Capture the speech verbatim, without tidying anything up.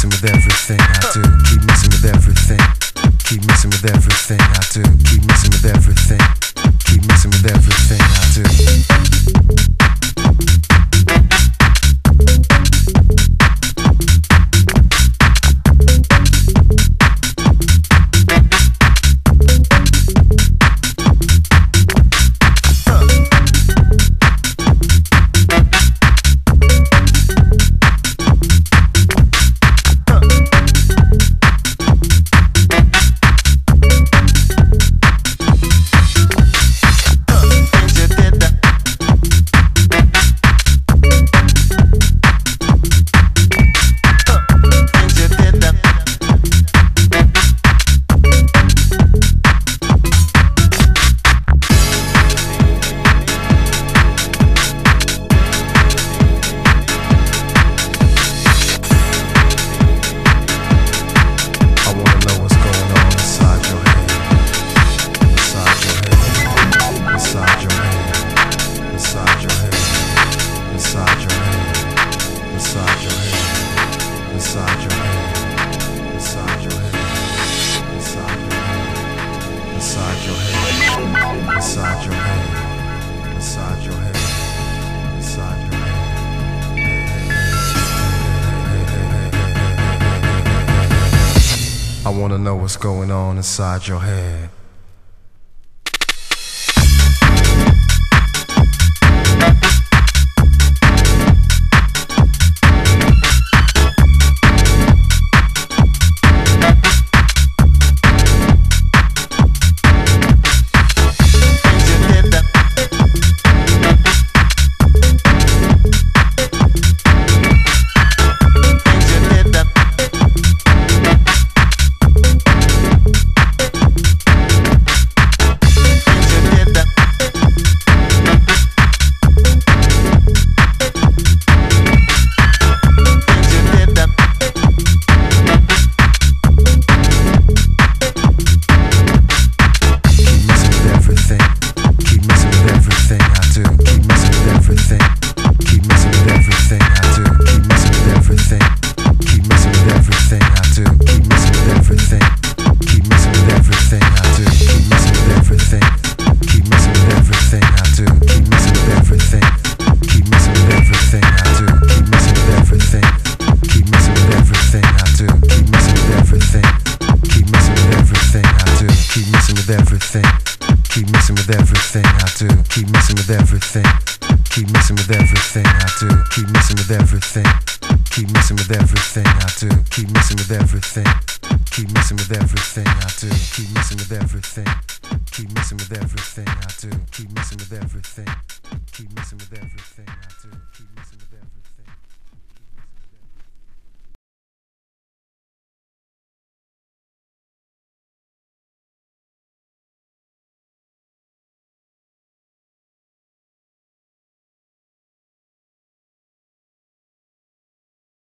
messing with everything I do. Keep messing with everything. Keep messing with everything I do. Keep messing with everything. Keep messing with everything I do. I wanna know what's going on inside your head. Keep messing with everything I do. Keep messing with everything. Keep messing with everything I do. Keep messing with everything. Keep messing with everything I do. Keep messing with everything. Keep messing with everything I do. Keep messing with everything. Keep messing with everything I do. Keep messing with everything. Keep messing with everything I do.